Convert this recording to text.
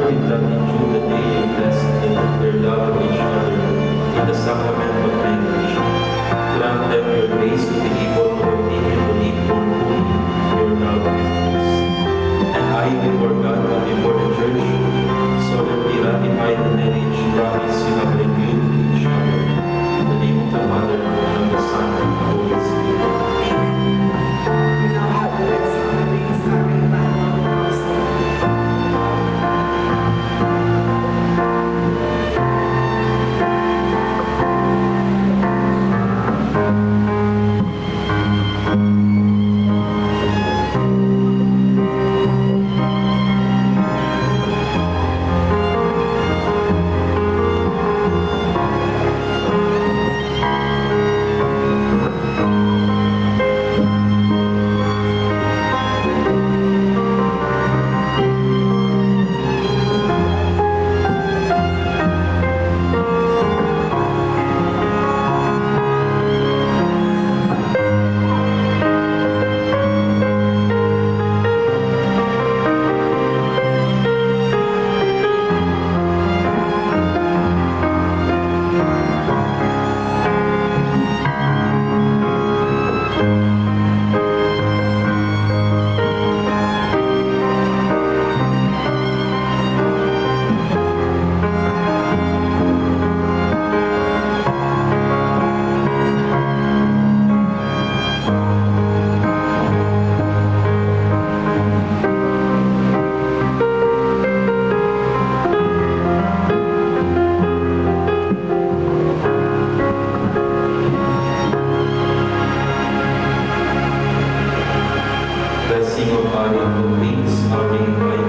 with gratitude that they blessed their love of each other in the sacrament of marriage. Grant them your grace to be able to continue to live for fully your love with us. And I, before God and before the Church, solemnly ratify the marriage promise you have renewed to each other. In the name of the Father, and of the Son, and of the Holy Spirit. We now have the rest of the days starting by Blessing of God who brings our